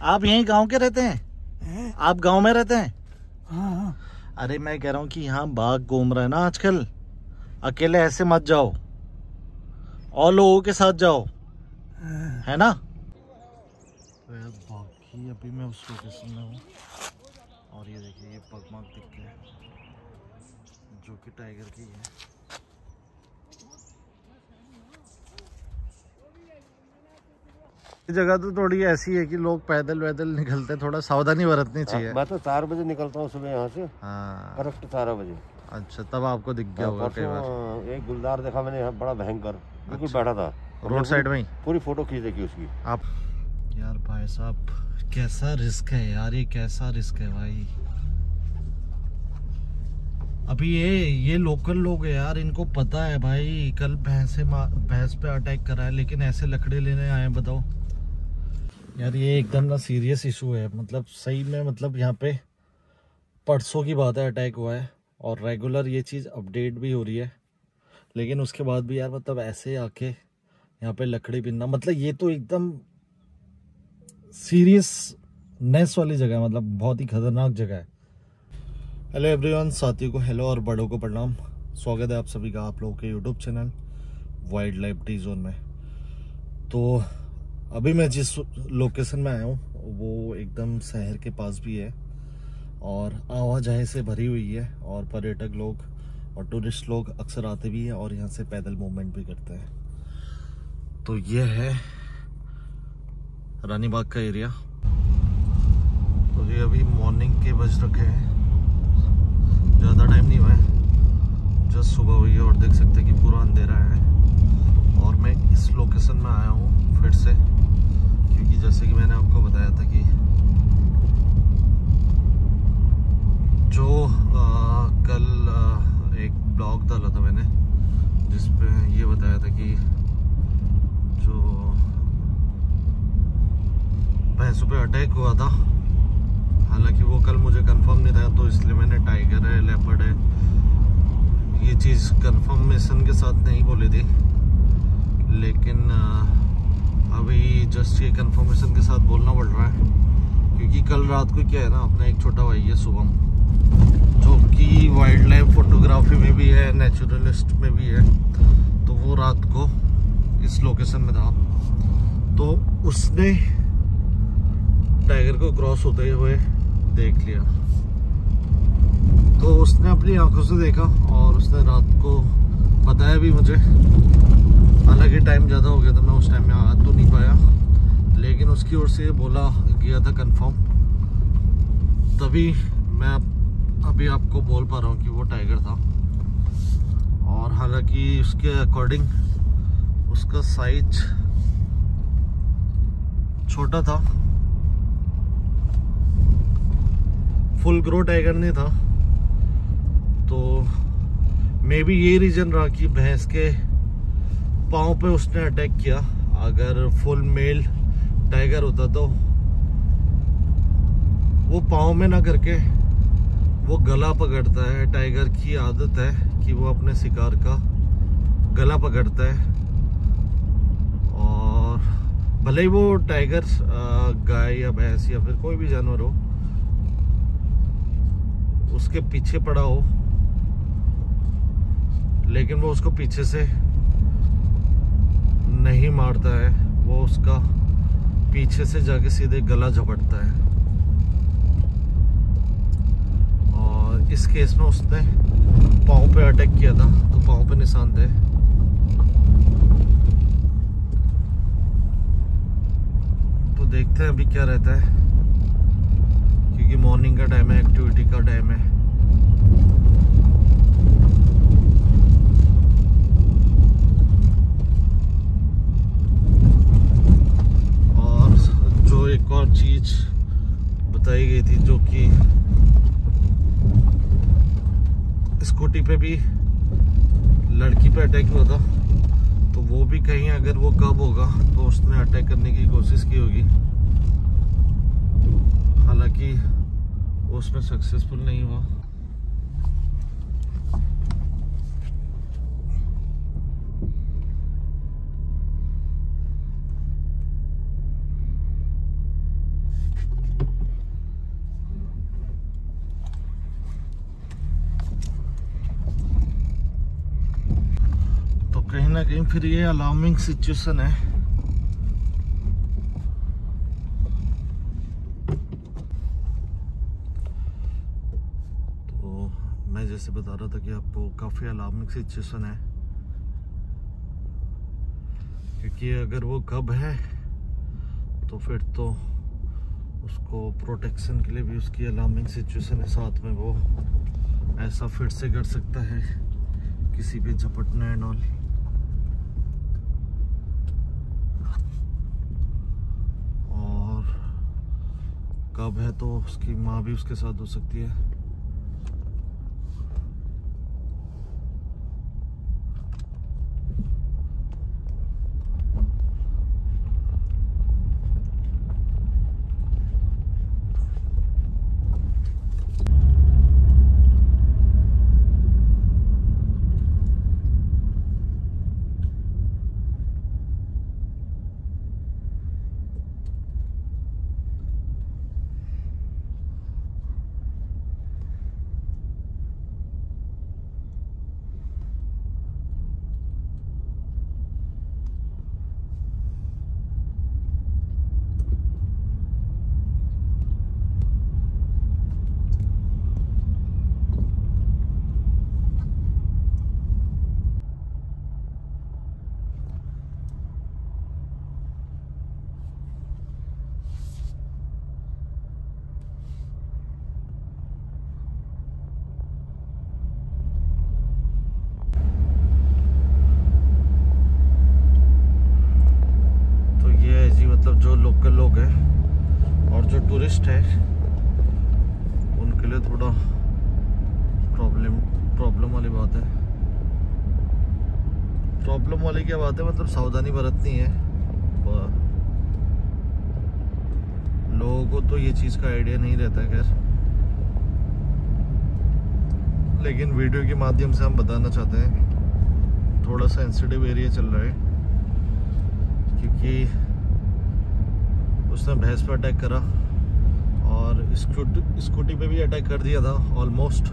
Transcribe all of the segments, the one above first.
आप यहीं गांव के रहते हैं? आप गांव में रहते हैं? हाँ। अरे मैं कह रहा हूँ कि यहाँ बाघ घूम रहा है ना आजकल, अकेले ऐसे मत जाओ, और लोगों के साथ जाओ, है ना। तो यार बाकी अभी मैं उस लोकेशन में हूँ और ये देखिए ये पगमार्क दिख गया जो कि टाइगर की है। जगह तो थोड़ी ऐसी है कि लोग पैदल वैदल निकलते हैं, थोड़ा सावधानी बरतनी चाहिए। मैं तो 4 बजे निकलता हूँ सुबह यहाँ से। हाँ करेक्ट 4 बजे। अच्छा, तब आपको दिख गया होगा कई बार। एक गुलदार देखा मैंने यहाँ, बड़ा भयंकर, बिल्कुल बैठा था रोड साइड में ही। पूरी फोटो खींच देखी उसकी। आप यार भाई साहब कैसा रिस्क है यार, ये कैसा रिस्क है भाई। अभी ये लोकल लोग है यार, इनको पता है भाई कल भैंस पे अटैक करा है, लेकिन ऐसे लकड़े लेने आए, बताओ यार। ये एकदम ना सीरियस इशू है, मतलब सही में, मतलब यहाँ पे परसों की बात है अटैक हुआ है और रेगुलर ये चीज़ अपडेट भी हो रही है, लेकिन उसके बाद भी यार मतलब ऐसे आके यहाँ पे लकड़ी बिनना, मतलब ये तो एकदम सीरियसनेस वाली जगह है, मतलब बहुत ही खतरनाक जगह है। हेलो एवरीवन, साथियों को हेलो और बड़ों को प्रणाम। स्वागत है आप सभी का आप लोगों के YouTube channel wild life T zone में। तो अभी मैं जिस लोकेशन में आया हूँ वो एकदम शहर के पास भी है और आवाजाही से भरी हुई है, और पर्यटक लोग और टूरिस्ट लोग अक्सर आते भी हैं और यहाँ से पैदल मूवमेंट भी करते हैं। तो ये है रानी बाग का एरिया। तो ये अभी मॉर्निंग के बज रखे हैं, ज़्यादा टाइम नहीं हुआ है, जस्ट सुबह हुई है और देख सकते हैं कि पूरा अंधेरा है। और मैं इस लोकेशन में आया हूँ फिर से, क्योंकि जैसे कि मैंने आपको बताया था कि जो कल एक ब्लॉग डाला था मैंने जिसपे ये बताया था कि जो भैंसों पे अटैक हुआ था, हालांकि वो कल मुझे कंफर्म नहीं था, तो इसलिए मैंने टाइगर है, लेपर्ड है, ये चीज़ कंफर्मेशन के साथ नहीं बोली थी, लेकिन अभी जस्ट ये कंफर्मेशन के साथ बोलना पड़ रहा है, क्योंकि कल रात को क्या है ना, अपना एक छोटा भाई है शुभम, जो कि वाइल्ड लाइफ फोटोग्राफी में भी है, नेचुरलिस्ट में भी है, तो वो रात को इस लोकेशन में था, तो उसने टाइगर को क्रॉस होते हुए देख लिया। तो उसने अपनी आंखों से देखा और उसने रात को बताया भी मुझे, हालांकि टाइम ज़्यादा हो गया था, मैं उस टाइम में आ तो नहीं पाया, लेकिन उसकी ओर से बोला गया था कंफर्म, तभी मैं अभी आपको बोल पा रहा हूँ कि वो टाइगर था। और हालांकि उसके अकॉर्डिंग उसका साइज छोटा था, फुल ग्रो टाइगर नहीं था, तो मे बी ये रीजन रहा कि भैंस के पाँव पे उसने अटैक किया। अगर फुल मेल टाइगर होता तो वो पाँव में ना करके वो गला पकड़ता है। टाइगर की आदत है कि वो अपने शिकार का गला पकड़ता है, और भले ही वो टाइगर गाय या भैंस या फिर कोई भी जानवर हो उसके पीछे पड़ा हो, लेकिन वो उसको पीछे से नहीं मारता है, वो उसका पीछे से जाके सीधे गला झपटता है। और इस केस में उसने पाँव पे अटैक किया था, तो पाँव पे निशान थे। तो देखते हैं अभी क्या रहता है, क्योंकि मॉर्निंग का टाइम है, एक्टिविटी का टाइम है। और जो एक और चीज बताई गई थी, जो कि स्कूटी पे भी लड़की पे अटैक हुआ था, तो वो भी कहीं अगर वो कब होगा तो उसने अटैक करने की कोशिश की होगी, हालांकि उसमें सक्सेसफुल नहीं हुआ। कहीं ना कहीं फिर ये अलार्मिंग सिचुएशन है। तो मैं जैसे बता रहा था कि आपको काफ़ी अलार्मिंग सिचुएशन है, क्योंकि अगर वो कब है तो फिर तो उसको प्रोटेक्शन के लिए भी उसकी अलार्मिंग सिचुएशन है, साथ में वो ऐसा फिर से कर सकता है किसी पे झपटना एंड ऑल। और कब है तो उसकी माँ भी उसके साथ हो सकती है। मतलब जो लोकल लोग हैं और जो टूरिस्ट है उनके लिए थोड़ा प्रॉब्लम वाली बात है। प्रॉब्लम वाली क्या बात है, मतलब सावधानी बरतनी है। लोगों को तो ये चीज़ का आइडिया नहीं रहता खैर, लेकिन वीडियो के माध्यम से हम बताना चाहते हैं। थोड़ा सेंसिटिव एरिया चल रहा है क्योंकि उसने भैंस पे अटैक करा और स्कूटी पे भी अटैक कर दिया था ऑलमोस्ट।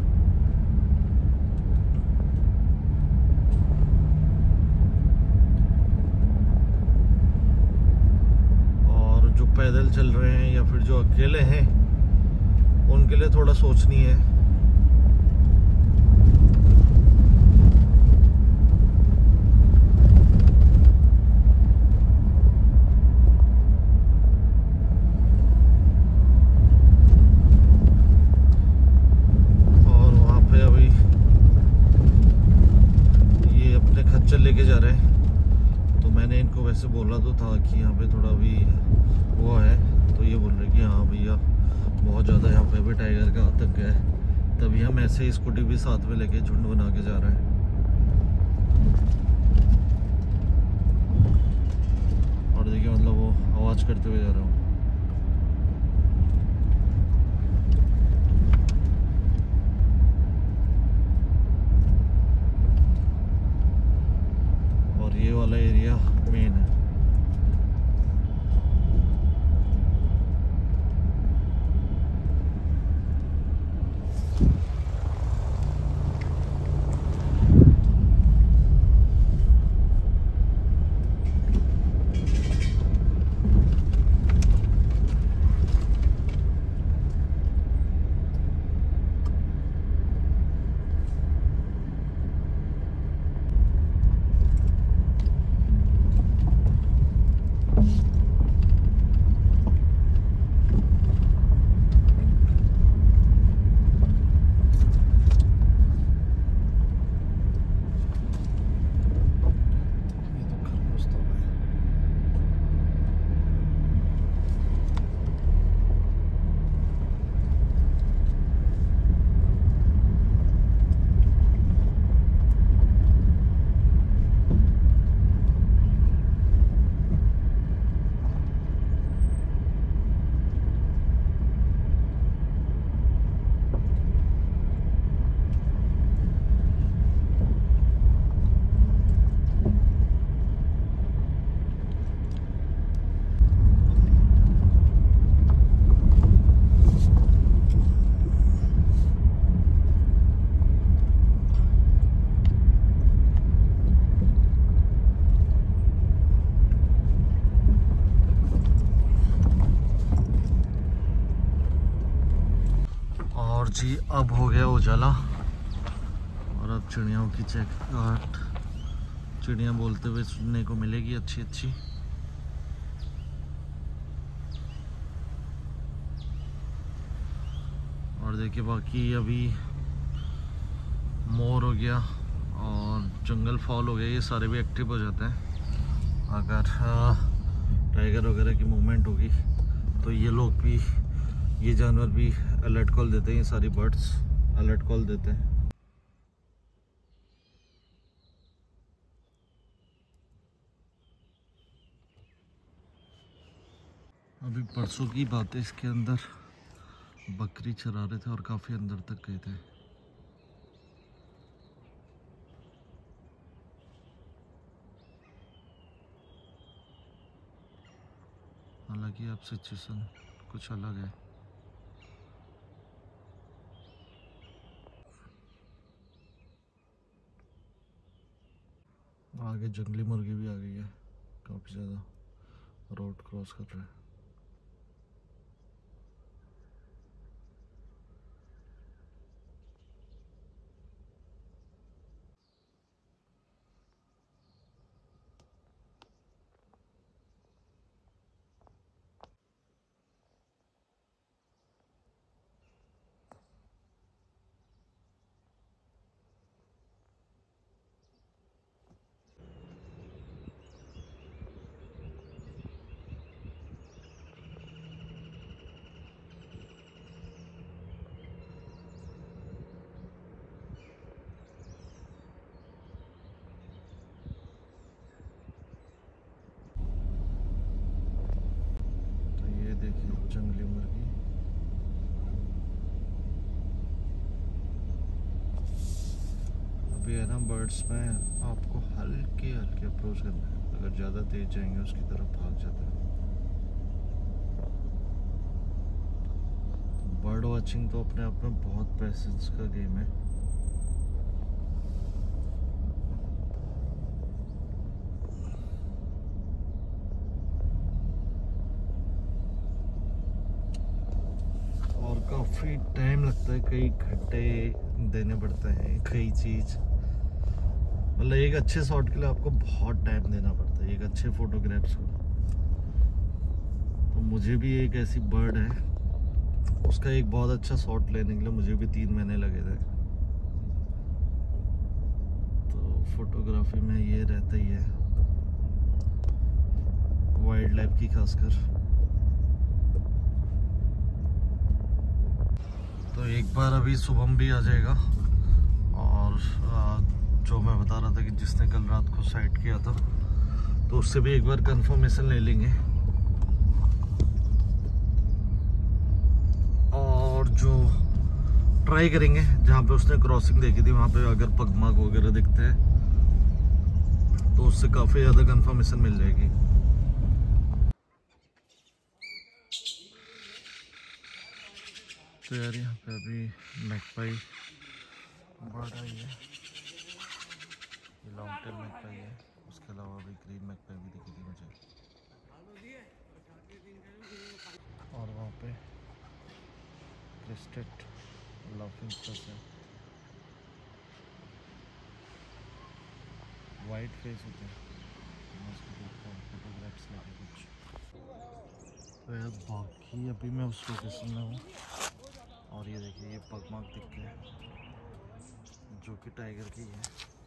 और जो पैदल चल रहे हैं या फिर जो अकेले हैं उनके लिए थोड़ा सोचनी है। लेके जा रहे हैं, तो मैंने इनको वैसे बोला तो था कि यहाँ पे थोड़ा भी हुआ है, तो ये बोल रहे कि हाँ भैया बहुत ज़्यादा यहाँ पे भी टाइगर का आतंक है, तभी हम ऐसे ही स्कूटी भी साथ में लेके झुंड बना के जा रहे हैं। और देखिए मतलब वो आवाज़ करते हुए जा रहा हूँ। ये वाला एरिया मेन है। जी अब हो गया उजाला और अब चिड़ियाओं की चहचहाट चिड़िया बोलते हुए सुनने को मिलेगी अच्छी अच्छी। और देखिए बाकी अभी मोर हो गया और जंगल फॉल हो गया, ये सारे भी एक्टिव हो जाते हैं। अगर टाइगर वगैरह की मूवमेंट होगी तो ये लोग भी, ये जानवर भी अलर्ट कॉल देते हैं, ये सारी बर्ड्स अलर्ट कॉल देते हैं। अभी परसों की बात है, इसके अंदर बकरी चरा रहे थे और काफ़ी अंदर तक गए थे। हालांकि अब सिचुएशन कुछ अलग है। आगे जंगली मुर्गी भी आ गई है, काफ़ी ज़्यादा रोड क्रॉस कर रहे हैं। देखिए जंगली मुर्गी, अभी है ना बर्ड्स में आपको हल्के हल्के अप्रोच करना है, अगर ज़्यादा तेज जाएंगे उसकी तरफ भाग जाता है। बर्ड वॉचिंग तो अपने आप में बहुत पैसेंस का गेम है। काफ़ी टाइम लगता है, कई घंटे देने पड़ते हैं, कई चीज़ मतलब एक अच्छे शॉट के लिए आपको बहुत टाइम देना पड़ता है, एक अच्छे फोटोग्राफ्स को। तो मुझे भी एक ऐसी बर्ड है, उसका एक बहुत अच्छा शॉट लेने के लिए मुझे भी 3 महीने लगे थे। तो फोटोग्राफी में ये रहता ही है, वाइल्ड लाइफ की खासकर। तो एक बार अभी शुभम भी आ जाएगा और जो मैं बता रहा था कि जिसने कल रात को साइट किया था, तो उससे भी एक बार कंफर्मेशन ले लेंगे। और जो ट्राई करेंगे जहाँ पे उसने क्रॉसिंग देखी थी, वहाँ पे अगर पगमार्क वगैरह दिखते हैं तो उससे काफ़ी ज़्यादा कंफर्मेशन मिल जाएगी। तो यार यहाँ पे अभी मैकपाई बर्ड आई है, ये लॉन्ग टेल मैकपाई है। उसके अलावा अभी ग्रीन मैकपाई भी दिखी थी मुझे, और वहाँ पे क्रिस्टेड लाफिंग फिश है, वाइट फेस होते हैं। मैं उसको देखता हूँ फोटोग्राफ्स लेके कुछ। तो यार बाकी अभी मैं उस लोकेशन में हूँ और ये देखिए ये पगमार्क दिख गया जो कि टाइगर की है।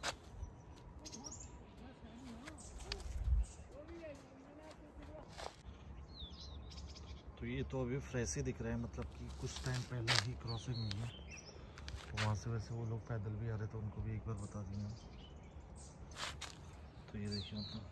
तो ये तो अभी फ्रेश ही दिख रहा है, मतलब कि कुछ टाइम पहले ही क्रॉसिंग हुई है। तो वहाँ से वैसे वो लोग पैदल भी आ रहे थे, उनको भी एक बार बता दिया। तो ये देखिए मतलब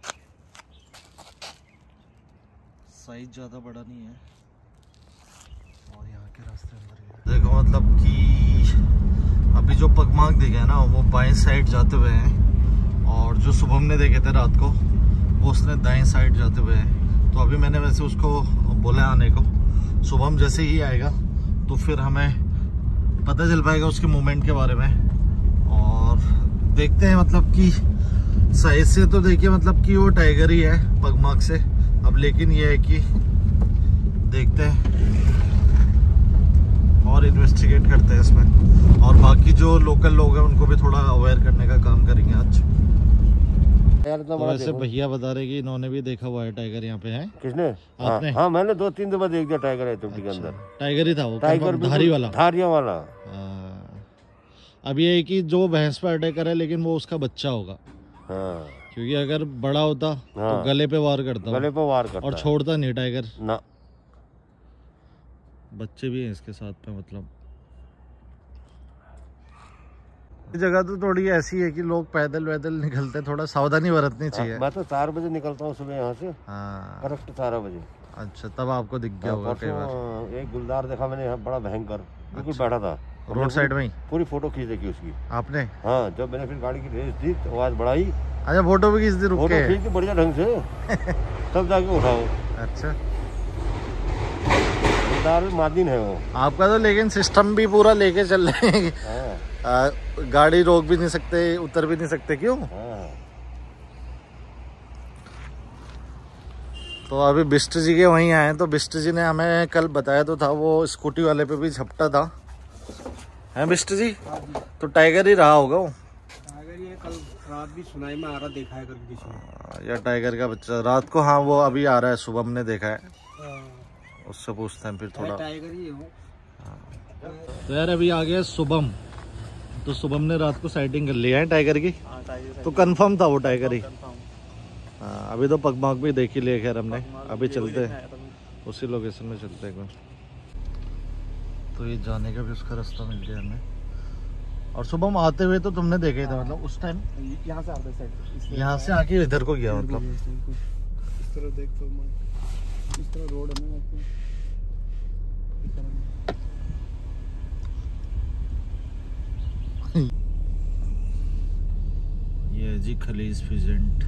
साइज ज़्यादा बड़ा नहीं है और यहाँ के रास्ते अंदर ही देखो, मतलब कि अभी जो पगमार्क दिखे है ना वो बाएं साइड जाते हुए हैं, और जो शुभम ने देखे थे रात को वो उसने दाएं साइड जाते हुए हैं। तो अभी मैंने वैसे उसको बोला आने को, शुभम जैसे ही आएगा तो फिर हमें पता चल पाएगा उसके मूवमेंट के बारे में। और देखते हैं, मतलब कि साइज से तो देखिए मतलब कि वो टाइगर ही है पगमार्क से। अब लेकिन ये है कि देखते हैं, और इन्वेस्टिगेट करते हैं इसमें, और बाकी जो लोकल लोग हैं उनको भी थोड़ा अवेयर करने का काम करेंगे आज। यार तो वैसे भैया बता रहे कि इन्होंने भी देखा हुआ है टाइगर यहाँ पे है। किसने? आपने? हाँ, मैंने 2-3 दफा देख दिया टाइगर है चुट्टी के अंदर। टाइगर ही था वो, टाइगर धारी वाला, धारियों वाला। अब ये है कि जो भैंस पर अटैक करे लेकिन वो उसका बच्चा होगा। हाँ, क्योंकि अगर बड़ा होता तो गले पे वार करता, गले पे वार करता और छोड़ता नहीं टाइगर ना। बच्चे भी हैं इसके साथ में। मतलब जगह तो थोड़ी ऐसी है कि लोग पैदल वैदल निकलते, थोड़ा सावधानी बरतनी चाहिए। मैं तो 4 बजे निकलता हूँ सुबह यहाँ से। हाँ, करेक्ट 4 बजे। अच्छा, तब आपको दिख गया होगा कई बार। एक गुलदार देखा मैंने यहाँ, बड़ा भयंकर, बिल्कुल बैठा था रोड साइड में ही। पूरी फोटो खींच देखी उसकी आपने? हाँ, जब मैंने फिर गाड़ी की रेस दी तो आवाज बढ़ाई। अच्छा, फोटो भी खींच दी रुक के? फोटो खींच दी बढ़िया ढंग से तब जाके उठाओ। अच्छा, गुलदार मादिन है वो आपका तो। लेकिन सिस्टम भी पूरा लेके चल रहे हैं। गाड़ी रोक भी नहीं सकते, उतर भी नहीं सकते, क्यों? तो अभी बिष्ट जी के वहीं आए, तो बिष्ट जी ने हमें कल बताया तो था, वो स्कूटी वाले पे भी झपटा था, है बिष्ट जी? तो टाइगर ही रहा होगा वो। टाइगर ये कल रात भी सुनाई में आ रहा, देखा है करके किसी ने। या टाइगर का बच्चा रात को? हाँ, वो अभी आ रहा है, सुबह हमने देखा है, उससे पूछते हैं फिर थोड़ा। टाइगर ही हो। तो यार अभी आ गया शुभम, तो शुभम ने रात को साइटिंग कर लिया है टाइगर की। तो कंफर्म था वो टाइगर ही। हाँ, अभी तो पगमाग भी देख ही लिया खैर हमने। अभी चलते हैं उसी लोकेशन में, चलते हैं। तो ये जाने का भी उसका रास्ता मिल गया हमें। और शुभम आते हुए तो तुमने देखा ही था, मतलब उस टाइम यहाँ से आता साइड, यहाँ से आके इधर को गया, मतलब इस तरह देख तो इस तरह रोड है ना, ये जी खलीज फिजेंट।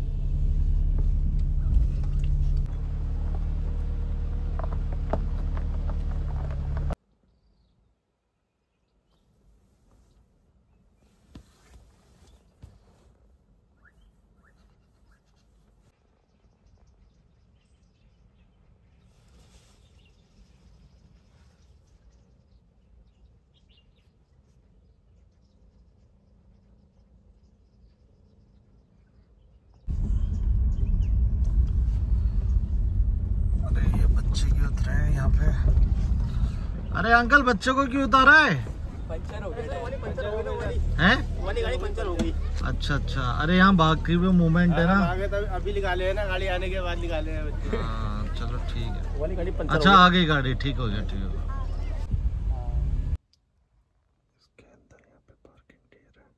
बच्चे क्यों उतरे हैं यहाँ पे? अरे अंकल, बच्चों को क्यों उतारा है? पंचर हो गया हैं? वाली गाड़ी पंचर हो गई। अच्छा अच्छा, अरे यहाँ भाग की भी मूवमेंट है ना। अभी निकाले है ना, गाड़ी आने के बाद निकाले हैं बच्चे। हाँ, चलो ठीक है। वाली गाड़ी पंचर अच्छा, आ गई गाड़ी, ठीक हो गया, ठीक हो गया। इसके अंदर यहाँ पे पार्किंग एरिया है।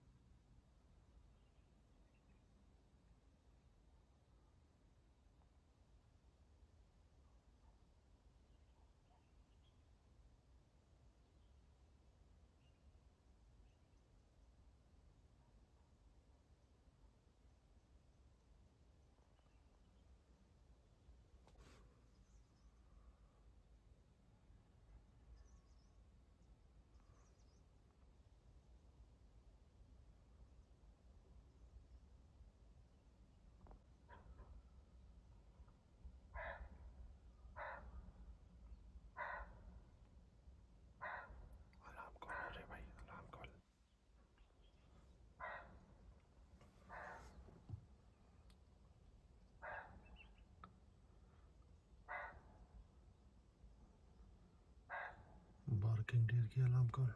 पार्किंग डेयर की अलार्म कॉल।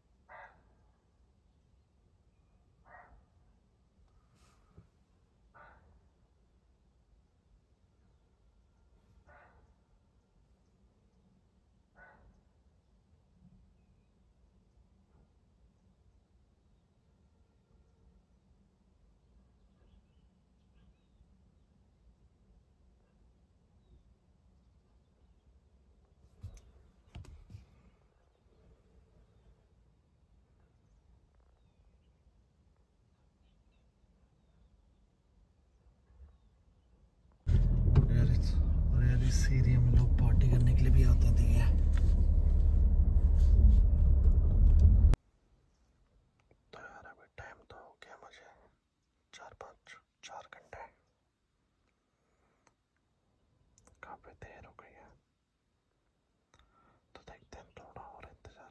इस एरिया में लोग पार्टी करने के लिए भी आते थे। तो यार अभी टाइम तो हो गया मुझे 4 घंटे, काफी देर हो गई है। तो देखते हैं, थोड़ा और इंतजार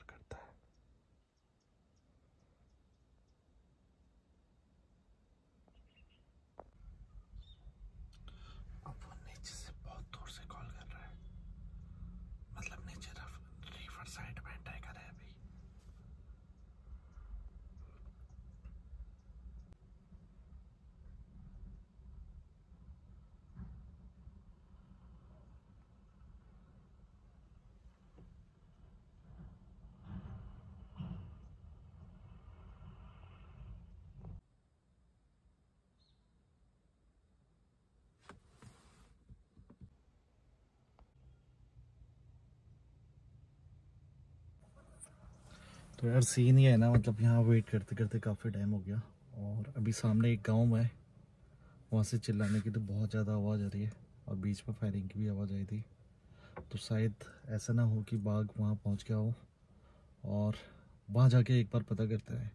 तो यार सीन ये है ना, मतलब यहाँ वेट करते करते काफ़ी टाइम हो गया और अभी सामने एक गांव है, वहाँ से चिल्लाने की तो बहुत ज़्यादा आवाज़ आ रही है और बीच में फायरिंग की भी आवाज़ आई थी। तो शायद ऐसा ना हो कि बाघ वहाँ पहुँच गया हो और वहाँ जाके एक बार पता करते हैं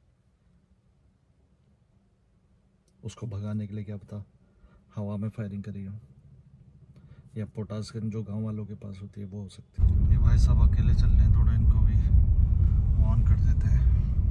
उसको भगाने के लिए, क्या पता हवा में फायरिंग करी हो या पोटास गन जो गांव वालों के पास होती है वो हो सकती है। ये भाई सब अकेले चल रहे हैं, थोड़ा इनको भी ऑन कर देते हैं।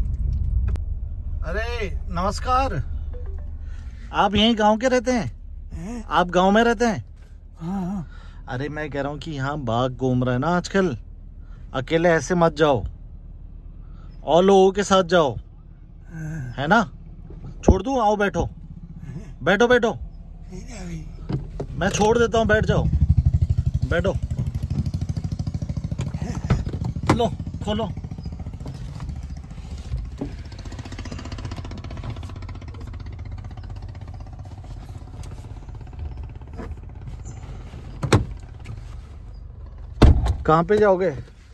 अरे नमस्कार, आप यहीं गांव के रहते हैं? आप गांव में रहते हैं? हाँ। अरे मैं कह रहा हूँ कि यहाँ बाघ घूम रहा है ना आजकल, अकेले ऐसे मत जाओ और लोगों के साथ जाओ, है ना? छोड़ दूँ? आओ बैठो बैठो बैठो, मैं छोड़ देता हूँ, बैठ जाओ, बैठो, लो खोलो। कहाँ पे जाओगे?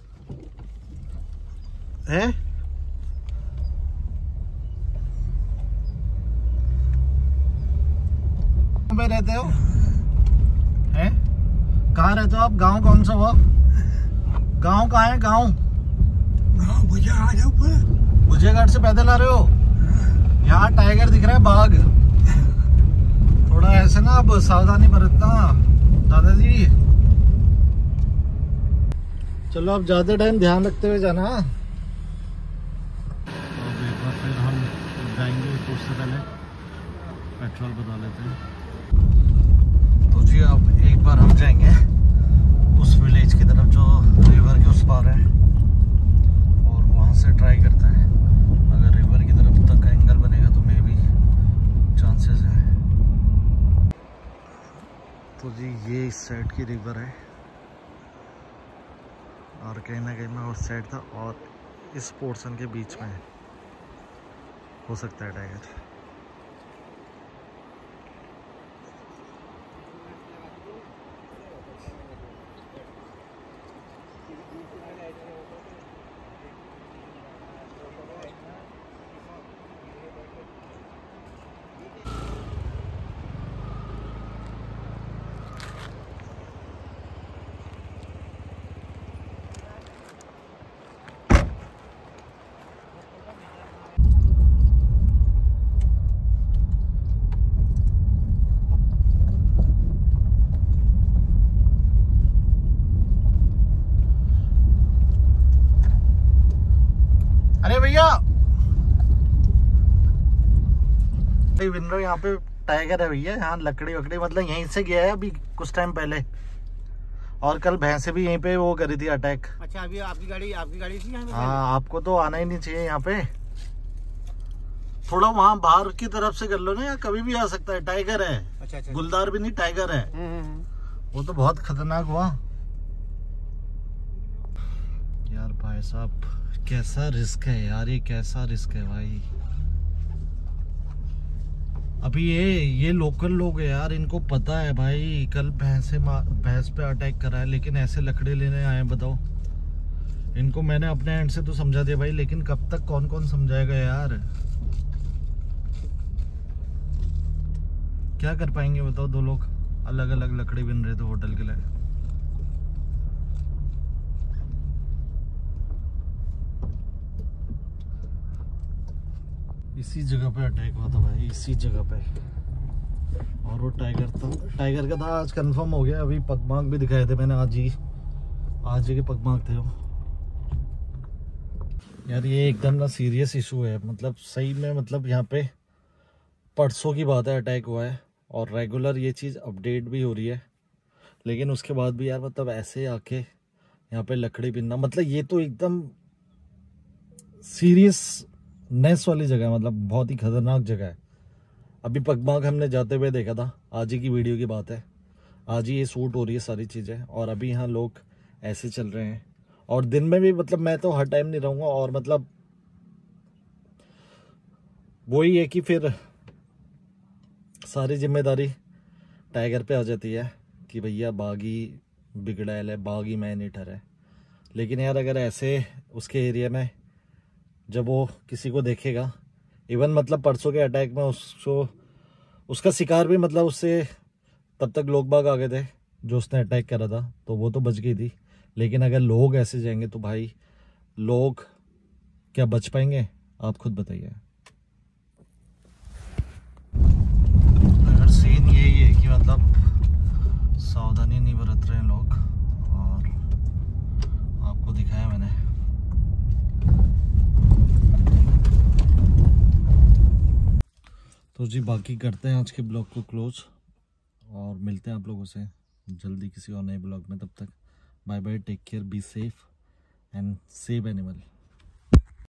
हैं? पे रहते हो? हैं? कहाँ रहते हो आप? गांव कौन सा हुआ? गांव कहाँ है? गांव भुजियाघाट से पैदल आ रहे हो? यहाँ टाइगर दिख रहा है, बाघ। थोड़ा ऐसे ना अब सावधानी बरतना दादाजी। चलो अब ज्यादा टाइम ध्यान रखते हुए जाना। अब एक बार फिर हम जाएंगे, तो उससे पहले पेट्रोल बदला लेते हैं। तो जी अब एक बार हम जाएंगे उस विलेज की तरफ जो रिवर के उस पार है और वहाँ से ट्राई करते हैं, अगर रिवर की तरफ तक का एंगल बनेगा तो मे भी चांसेस है। तो जी ये इस साइड की रिवर है और कहीं ना कहीं मैं उस साइड था और इस पोर्शन के बीच में हो सकता है टाइगर। अरे भैया विनर, यहाँ पे टाइगर है भैया, यहाँ लकड़ी वकड़ी मतलब यहीं से गया है अभी कुछ टाइम पहले, और कल भैंसे भी यहीं पे वो करी थी अटैक। अच्छा, अभी आपकी गाड़ी थी यहाँ पे? हाँ, आपको तो आना ही नहीं चाहिए यहाँ पे, थोड़ा वहाँ बाहर की तरफ से कर लो ना, यहाँ कभी भी आ सकता है, टाइगर है। अच्छा। गुलदार भी नहीं, टाइगर है। वो तो बहुत खतरनाक हुआ यार। भाई साहब कैसा रिस्क है यार, ये कैसा रिस्क है भाई। अभी ये लोकल लोग है यार, इनको पता है भाई कल भैंस पे अटैक करा है, लेकिन ऐसे लकड़ी लेने आए, बताओ। इनको मैंने अपने एंड से तो समझा दिया भाई, लेकिन कब तक कौन कौन समझाएगा यार, क्या कर पाएंगे बताओ। दो लोग अलग अलग लकड़ी बिन रहे थे होटल के लिए। इसी जगह पे अटैक हुआ था भाई, इसी जगह पे, और वो टाइगर का था। आज कंफर्म हो गया, अभी पगमार्क भी दिखाए थे मैंने, आज के पगमार्क थे वो। यार ये एकदम ना सीरियस इशू है, मतलब सही में, मतलब यहाँ पे परसों की बात है अटैक हुआ है और रेगुलर ये चीज़ अपडेट भी हो रही है, लेकिन उसके बाद भी यार मतलब ऐसे आके यहाँ पे लकड़ी बिनना, मतलब ये तो एकदम सीरियसनेस वाली जगह है, मतलब बहुत ही खतरनाक जगह है। अभी पगमार्क हमने जाते हुए देखा था, आज ही की वीडियो की बात है, आज ही ये शूट हो रही है सारी चीज़ें, और अभी यहाँ लोग ऐसे चल रहे हैं। और दिन में भी मतलब मैं तो हर टाइम नहीं रहूँगा, और मतलब वही है कि फिर सारी जिम्मेदारी टाइगर पे आ जाती है कि भैया बागी बिगड़ैल है, बागी मैं नहीं ठहरा है। लेकिन यार अगर ऐसे उसके एरिया में जब वो किसी को देखेगा, इवन मतलब परसों के अटैक में उसका शिकार भी मतलब उससे तब तक लोग बाग आ गए थे जो उसने अटैक करा था, तो वो तो बच गई थी। लेकिन अगर लोग ऐसे जाएंगे तो भाई लोग क्या बच पाएंगे, आप खुद बताइए। अगर सीन यही है कि मतलब सावधानी नहीं बरत रहे हैं लोग, और आपको दिखाया मैंने। तो जी बाकी करते हैं आज के ब्लॉग को क्लोज, और मिलते हैं आप लोगों से जल्दी किसी और नए ब्लॉग में। तब तक bye bye, take care, be safe and save animal.